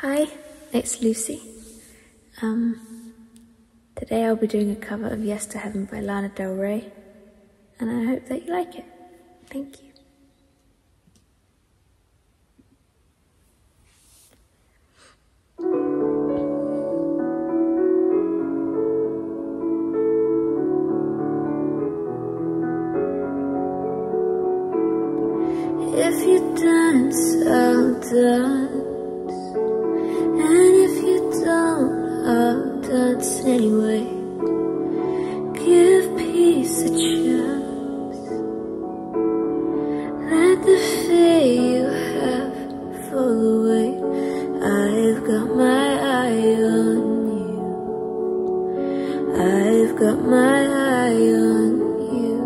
Hi, it's Lucy. Today I'll be doing a cover of Yes to Heaven by Lana Del Rey, and I hope that you like it. Thank you. If you dance, I'll dance, and if you don't, I'll dance anyway. Give peace a chance, let the fear you have fall away. I've got my eye on you, I've got my eye on you.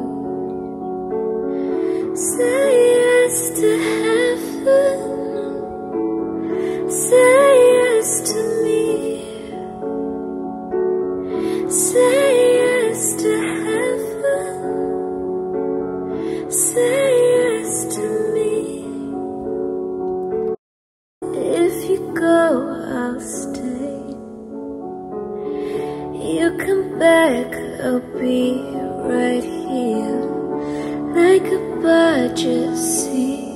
Say yes to heaven, say yes to me, say yes to heaven, say yes to me. If you go, I'll stay. You come back, I'll be right here, like a bird you see.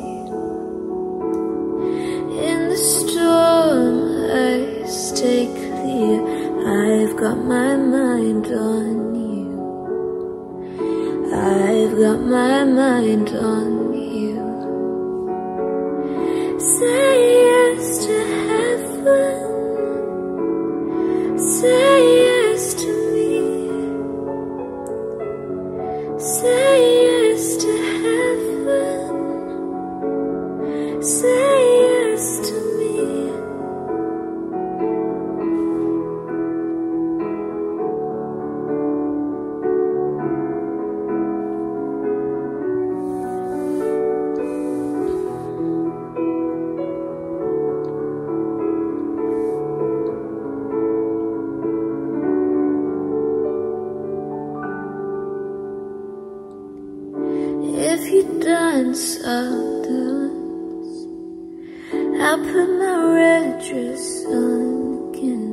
In the storm I stay clear, I've got my mind on you, I've got my mind on you. Say yes to heaven, say yes to me, say yes to heaven, say yes to me. If you dance, I'll dance, I'll put my red dress on again.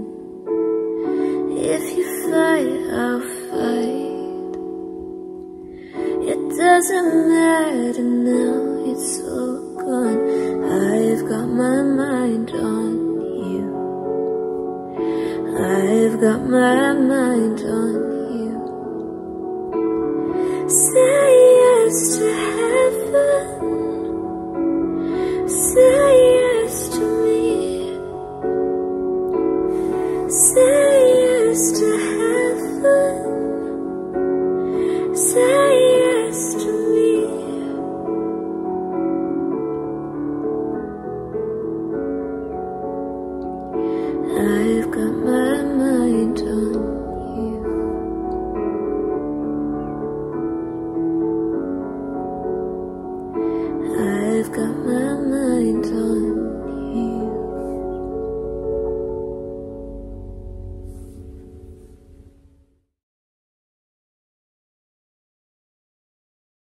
If you fight, I'll fight. It doesn't matter now, it's all gone. I've got my mind on you, I've got my mind on you.